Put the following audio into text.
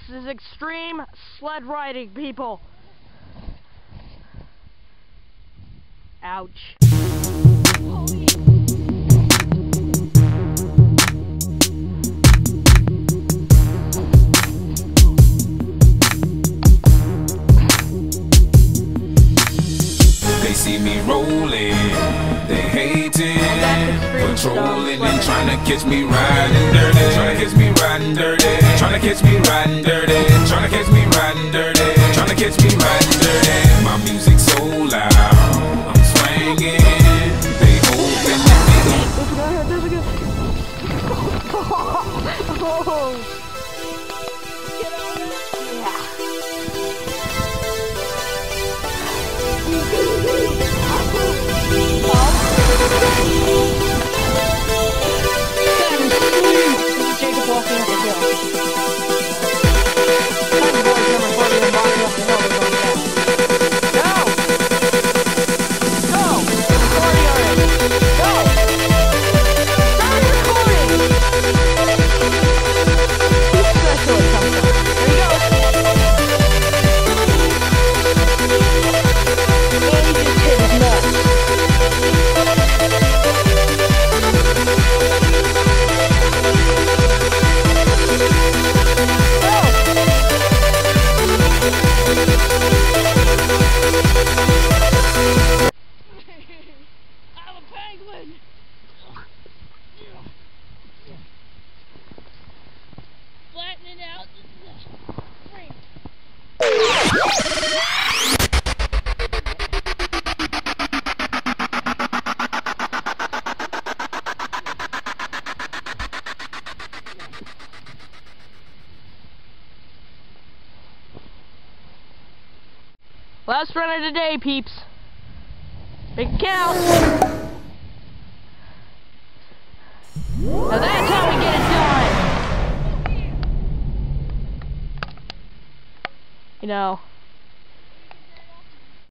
is extreme sled riding, people. Ouch. They see me rolling, they hating, patrolling and trying to catch me riding dirty, trying to catch me riding dirty, trying to catch me riding dirty, trying to catch me riding dirty, trying to catch me riding dirty. My music's so loud, I'm swinging, they hoping that Jacob walking up the hill. Flatten it out. Last run of the day, peeps. Make it count. Now that's how we get it done. You know.